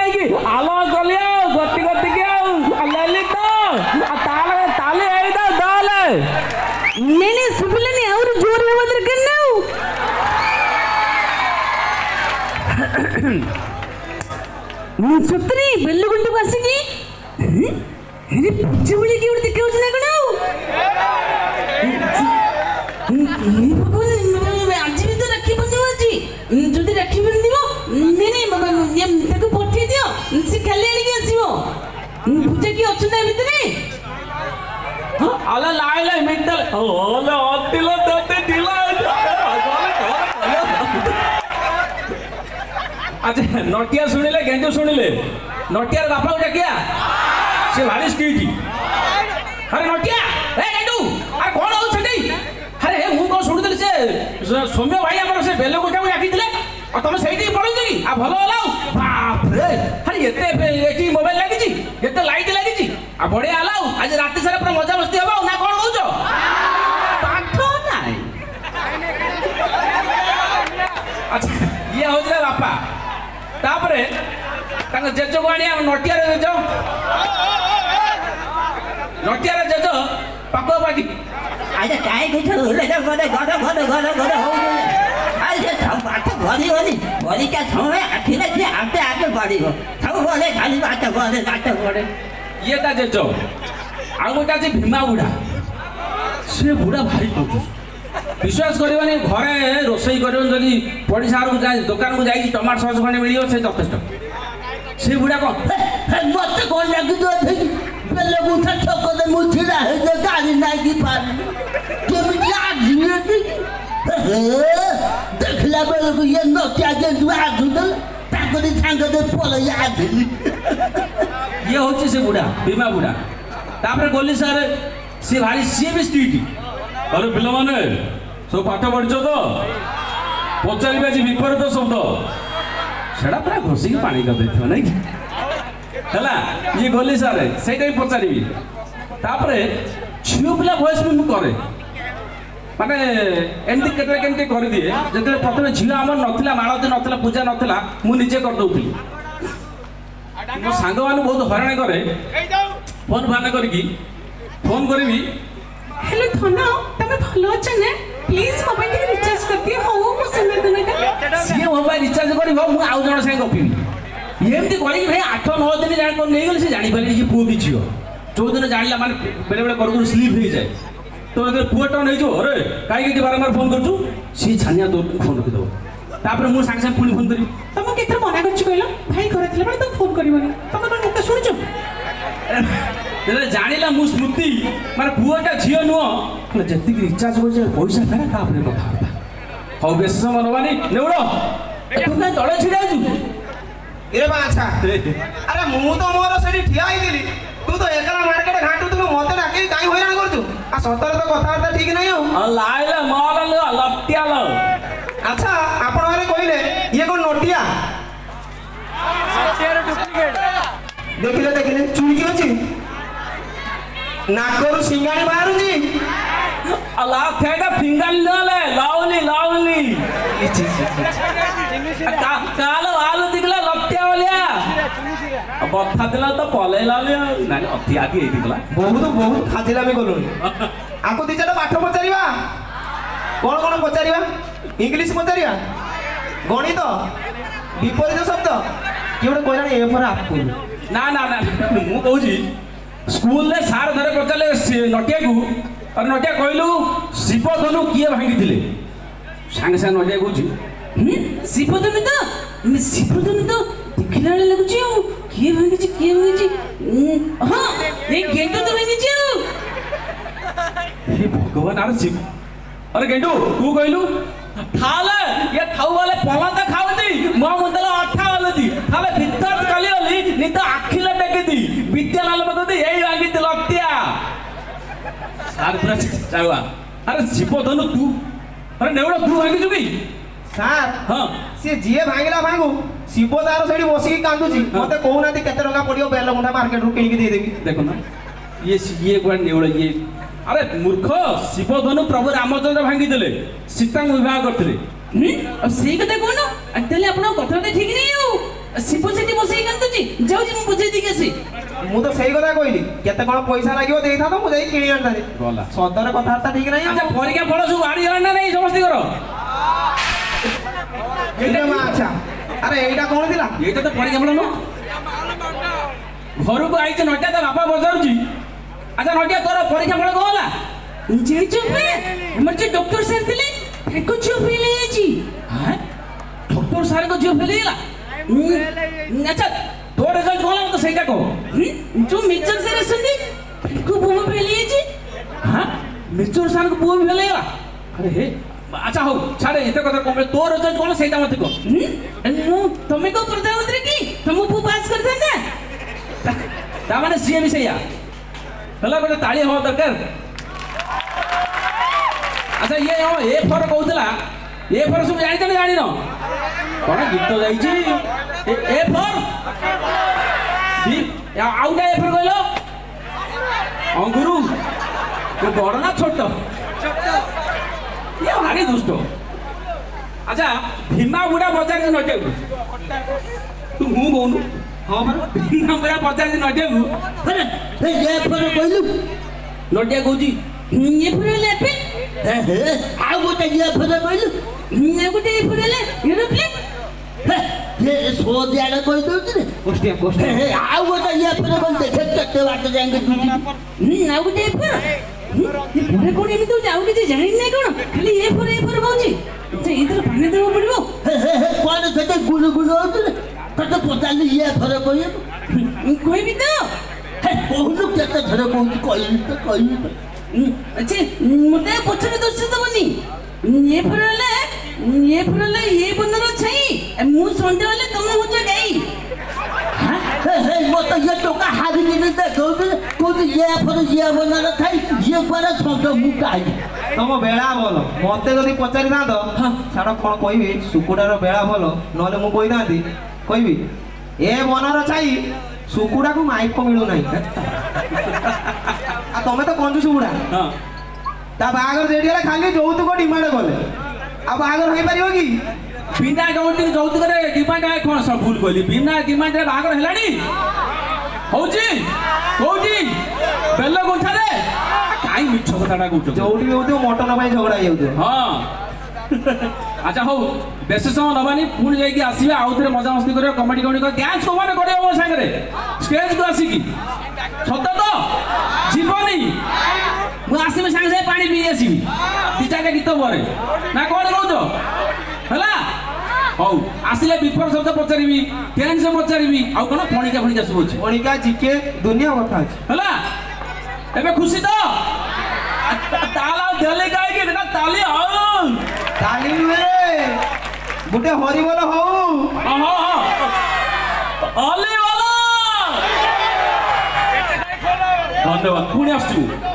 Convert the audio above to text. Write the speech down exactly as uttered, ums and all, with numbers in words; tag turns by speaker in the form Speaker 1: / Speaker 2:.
Speaker 1: नहीं आलो गलिया गति गति के लेली तो ताले ताले है तो दाले
Speaker 2: नहीं नहीं सुबह नहीं और जोर में बदल करना मुझुत्री बेल्लु गुंडू बस की अरे पूछे मुझे क्यों दिखे उसने कौन नहीं भगवान मैं आज भी तो रखी बंदी हूँ जी जो तो रखी बंदी हो नहीं नहीं बाबा ये तक पट्टी दियो इनसे कल आने की ऐसी हो पूछे क्यों अच्छे नहीं मिलते नहीं
Speaker 1: अला लाए लाए मिंटल ओले ओतिलो दोते दिला अच्छा नोटिया सुनिले गेंजो सुनिले नोटिया बापा उठा क्या से भारी स्ट्रीट अरे नोटिया ए गेंडू अरे कौन हो छटी अरे हे मु को सुनिदले से सौम्य भाई हमर से बेलो गोटा को डाकिथिले और तुम सेठी पळुछ की आ भलो हलाउ बाप रे अरे एते एटी मोबाइल लागी छी एते लाइट लागी छी आ बढिया हलाउ आज रात सारा पूरा मजा मस्ती हबो ना कोन कहउछो पाठ नाही अच्छा ये हो जरा बापा तापरे तांग जेजो गाणी हम नोटिया रे जेजो नोटिया रे जेजो पाको बाकी
Speaker 3: आजा काय के तो ले जा गडे गडे गडे गडे गडे हो आज जे सब बात भरी भरी भरी का समय आखिले से आते आते बड़ी हो सब बोले खाली बात बोले बात बोले
Speaker 1: ये ता जेजो आ गोटा जे भीमा बुढ़ा से बुढ़ा भारी कोठू विश्वास करबानी घरे रोसई करबन जदी पड़ीसा रो जाय दुकान को जाई टमाटर सॉस खने मिलियो से यथेष्ट से बुढ़ा को
Speaker 3: मत कोन लागी तो बेले गुथा छक दे मुठीरा हे जे गाड़ी नाही की पार केमी याद दी देखला बेले को ये नोटिया जे दुआ दुदल ताकरी थांग दे पोल याद
Speaker 1: ये होची से बुढ़ा भीमा बुढ़ा तापर गोली सर से भारी से भी स्ट्रीट अरे पिला माने सब पाठ पढ़िଛ तो पचारिबे जे विपरीत शब्द सेडा पूरा घोसी के पानी कर देथो नै हला ये गोली सारे सेटा ही पचारिबी तापरे छियो पिला वॉइस में मु करे माने एंती केते केंती कर दिए जते प्रथमे झियो हमर नथिला माळती नथिला पूजा नथिला मु निजे कर दउथि मो सांग मानु बहुत हराण करे फोन भाने करकी फोन करबी
Speaker 2: हेलो धनो तमे भलो छ ने प्लीज मोबाइल के रिचार्ज कर दियो हो मो समय दने का
Speaker 1: सी मोबाइल रिचार्ज करी मु आउ जण संग गपी एमती करी भाई आठ नौ दिन जान को नहीं गली से जानि पाली जे पुओ की छियो जो दिन जानला माने बेले बेले कर स्लीप हो जाए तो अगर पुओ टन हो जो अरे काई के बारंबार फोन करछु सी छानिया तो फोन रखि दो तापर मु सांग संग पुनी फोन करी
Speaker 2: तम केतर मना करछु कहलो भाई घर थिले बडे तो फोन करबनी तम कोन एते सुनछु
Speaker 1: जले जानिला मु स्मृति माने पुओटा झियो नुओ जति रिचार्ज हो जाए पैसा फेरा तापर कथा हो बेस मनवानी नेउडो तू का तळे छिडा छु
Speaker 4: ए बाछा अरे मु तो मोर सेठी ठिया ही दिली तू तो एकला मार्केट घाटू तू मते डाके काई होइरान करछु आ सतर तो कथा ठीक नहीं हो
Speaker 1: लाइला मारल लट्टियाल
Speaker 4: अच्छा आपण माने कइले ये कोन नोटिया
Speaker 5: सत्यर डुप्लीकेट
Speaker 4: देखिले देखिले चुरी की अछि नाकोरु सिंगाणी बाहरु जी
Speaker 1: अला थेडा फिंगर ले लावली लावली का काल वाल दिखला लट्टिया वालिया बथा दिला तो पले लावली नानी अति आदि हे दिखला
Speaker 4: बहुत बहुत खाजिला में गलुनी आको दिचाटा पाठ पचारिबा कोन कोन पचारिबा इंग्लिश पचारिबा गणित विपरीत शब्द केवड कोइरानी ए फॉर एप्पल
Speaker 1: ना ना ना मु कहूजी स्कूल ले सार धरे पचाले नटिया को और नटिया कहलु शिवधनु किए भांगी थिले सांगे सांगे नटिया कहूजी
Speaker 2: शिवधनु तो शिवधनु तो देखिला लगुची किए भांगी छी किए भांगी छी हां ए गेंडो तो भांगी छी
Speaker 1: हे भगवान आर शिव अरे गेंडू तू कहलु थाले ये थाउ वाले पला तो खावती मो मुंदला अठा वाले दी थाले भीतर काली वाली नि तो आखिला टेके दी विद्यालय बगदी एई भांगी ती लट्टिया सार पूरा जावा अरे शिवधनु तू अरे नेवडा तू भांगी जुबी
Speaker 4: सार
Speaker 1: हां
Speaker 4: से जिए भांगिला भांगु शिवदार सेठी बसिकी कांदुची मते कहउनाती केते टका पडियो बेल मुंडा मार्केट रु किनी दे देबी
Speaker 1: देखो ना ये ये कोन नेवडा ये अरे मूर्ख शिवधनु प्रभु रामचंद्र भांगी देले सीता विवाह करथिले
Speaker 2: अब सेई कथा कोन अतले आपण कथा ठीक नहीं हो ଶିବ ସେଠି ବସେଇ କାନ୍ଦୁଛି ଯାଉଛି ମୁଁ ବୁଝେଇ ଦେଇକି ଆସି
Speaker 4: ମୁଁ ତ ସେଇ କଥା କହିଲି କେତେ କଣ ପଇସା ଲାଗିବ ଦେଇଥାନ୍ତ ମୁଁ ଯାଇ କିଣି ଆଣିଥାନ୍ତି
Speaker 1: ଗଲା
Speaker 4: ସଦରେ କଥାବାର୍ତ୍ତା ଠିକ ନାହିଁ
Speaker 1: ଆଚ୍ଛା ପରୀକ୍ଷା ଫଳ ସବୁ ବାହାରି ଗଲାଣି ନା ନାଇଁ ସମସ୍ତଙ୍କର
Speaker 4: ଏଇଟା ମା ଆଚ୍ଛା ଆରେ ଏଇଟା କଣ ଥିଲା
Speaker 1: ଏଇଟା ତ ପରୀକ୍ଷା ଫଳ ନୁହଁ ଘରକୁ ଆଇଛି ନଟିଆ ତା ବାପା ପଚାରୁଛି ଆଚ୍ଛା ନଟିଆ ତୋର ପରୀକ୍ଷା ଫଳ କଣ ହେଲା
Speaker 2: ଜାଣିଛ ଆମର ଯେ ଡକ୍ଟର ସାର୍ ଥିଲେ ତାଙ୍କ ଝିଅ ଫେଲ୍ ହେଇଯାଇଛି
Speaker 1: ଡକ୍ଟର ସାର୍ଙ୍କ ଝିଅ ଫେଲ୍ ହେଇଗଲା ଆଚ୍ଛା ତୋ ରେଜଲ୍ଟ କଣ ହେଲା ମତେ ସେଇଟା କହ
Speaker 2: ଯୋଉ ମିଚର ସାର୍ ଆସନ୍ତି ତାଙ୍କ ପୁଅ ଫେଲ୍ ହେଇଯାଇଛି
Speaker 1: ହଁ ମିଚର ସାର୍ଙ୍କ ପୁଅ ବି ଫେଲ୍ ହେଇଗଲା ଆରେ ହେ ଆଚ୍ଛା ହଉ ଛାଡ଼େ ଏତେ କଥା କଣ ତୋ ରେଜଲ୍ଟ କଣ ସେଇଟା ମତେ କହ
Speaker 2: ମୁଁ ତମେ କଣ ପ୍ରଧାନମନ୍ତ୍ରୀ କି ତମ ପୁଅ ପାସ୍ କରିଥାନ୍ତା
Speaker 1: ତାମାନେ ସିଏ ବି ସେଇଆ ହେଲା ଗୋଟେ ତାଳି ହବା ଦରକାର ଆଚ୍ଛା ଇଏ ହଁ ଏ ଫର କହୁଥିଲା ଏ ଫର ସବୁ ଜାଣିଛ ନା ଜାଣିନ କଣ ଗୀତ ଯାଇଛି ଏ ଫର ଆଉଟା ଏ ଫର କହିଲ ଅଙ୍ଗୁରୁ ବଡ଼ ନା ଛୋଟ ଇଏ ଭାରି ଦୁଷ୍ଟ ଆଚ୍ଛା ଭୀମା ବୁଢ଼ା ପଚାରିଛି ନଟିଆକୁ ତୁ ମୁଁ କହୁନୁ ହଁ ଭୀମା ବୁଢ଼ା ପଚାରିଛି ନଟିଆକୁ
Speaker 3: କହିଲୁ
Speaker 1: ନଟିଆ କହୁଛି
Speaker 2: ଇଏ ଫୁରେଲେ ଆପେ
Speaker 3: ଆଉ ଗୋଟେ ଇଏ ଫେର କହିଲୁ
Speaker 2: ଆଉ ଗୋଟେ ଇଏ ଫୁରେଲେ ଏରୋପ୍ଲେନ୍
Speaker 3: ସୋଦିଆଡେ କହିଦଉଛି
Speaker 4: କୋଷ୍ଟିଆ କୋଷ୍ଟିଆ
Speaker 3: ଆଉ ଗୋଟେ ଇଏ ଫେର କଣ ଦେଖେ କେତେ ବାଟ ଯାଇକି
Speaker 2: ଆଉ ଗୋଟେ ଇଏ ଫୁର ପରେ କଣ ଏମିତି ହଉଛି ଆଉ କିଛି ଜାଣିନି ନାହିଁ କଣ ଖାଲି ଏ ଫୁର ଏ ଫୁର କହୁଛି ଏଇଥିରେ ପାଣି ଦେବାକୁ ପଡିବ
Speaker 3: କଣ ସେଟା ଗୁଲୁ ଗୁଲୁ ହଉଛି ତତେ ପଚାରିଲି ଇଏ ଫେର କହିବୁ
Speaker 2: କହିବି ତ
Speaker 3: କହୁନୁ କେତେ ଥର କହୁଛି କହିବି ତ କହିବି ତ
Speaker 2: ଆଚ୍ଛା ମତେ ପଛରେ ଦୋଷ ଦବନି ଏ ଫୁରଲେ ଏ ଫୁରଲେ ଏ ବନର ଛାଇ ମୁଁ ସନ୍ଧ୍ୟା ହେଲେ ତମେ ହଉଛ ଗାଈ
Speaker 3: ମତେ ଇଏ ଟଙ୍କା ହାରିକି ଦେଖଉଛି କହୁଛି ଇଏ ଫେର ଇଏ ବନାର ଥାଇ ଇଏ କୁଆଡେ ଶବ୍ଦ ମୁଁ ଗାଇ
Speaker 4: ତମ ବେଳା ଭଲ ମତେ ଯଦି ପଚାରିଥାନ୍ତ ଛାଡ଼ କଣ କହିବି ଶୁକୁଟାର ବେଳା ଭଲ ନହେଲେ ମୁଁ କହିଥାନ୍ତି କହିବି ଏ ବନର ଛାଇ ଶୁକୁଟାକୁ ମାଇପ ମିଳୁନାହିଁ ଆଉ ତମେ ତ କଞ୍ଜୁସ ବୁଢ଼ା ତା ବାହାଘର ସେଇଠି ହେଲେ ଖାଲି ଯୌତୁକ ଡିମାଣ୍ଡ କଲେ ଆଉ ବାହାଘର ହେଇପାରିବ କି
Speaker 1: ବିନା ଯୌତୁକ ଯୌତୁକରେ ଡିମାଣ୍ଡ କଣ ସବୁ ଭୁଲ କହିଲି ବିନା ଡିମାଣ୍ଡରେ ବାହାଘର ହେଲାଣି ହଉଛି କୋଉଠି ବେଲ ଗୁଣ୍ଠାରେ କାଇଁ ମିଛ କଥାଟା କହୁଛ
Speaker 4: ଯୋଉଠି ବି ହଉଥିବ ମଟନ ପାଇଁ ଝଗଡ଼ା ହେଇଯାଉଥିବ
Speaker 1: ହଁ ଆଚ୍ଛା ହଉ ବେଶୀ ସମୟ ନବାନି ପୁଣି ଯାଇକି ଆସିବେ ଆଉ ଥରେ ମଜାମସ୍ତି କରିବା କମେଡି କମେଡି ଡ୍ୟାନ୍ସ କୋଉମାନେ କରିବ ମୋ ସାଙ୍ଗରେ ଷ୍ଟେଜକୁ ଆସିକି ସତ ତ ଯିବନି ମୁଁ ଆସିବି ସାଙ୍ଗେ ସାଙ୍ଗେ ପାଣି ପିଇ ଆସିବି ଦି ଚାରିଟା ଗୀତ ପରେ ନା କଣ କହୁଛ ହେଲା ହଉ ଆସିଲେ ବିଫର ଶବ୍ଦ ପଚାରିବି ଟେନ୍ସ ପଚାରିବି ଆଉ କଣ ପଣିକା ଫଣିକା ସବୁ ଅଛି
Speaker 4: ପଣିକା ଜିକେ ଦୁନିଆ କଥା ଅଛି
Speaker 1: ହେଲା ଏବେ ଖୁସି ତ ତାଲା ଦେଲେ କାହିଁକି ତାଲି ହଉ
Speaker 4: ତାଲି ନୁହେଁ ଗୋଟେ ହରିବୋଲ ହଉ
Speaker 1: ଧନ୍ୟବାଦ ପୁଣି ଆସୁଛୁ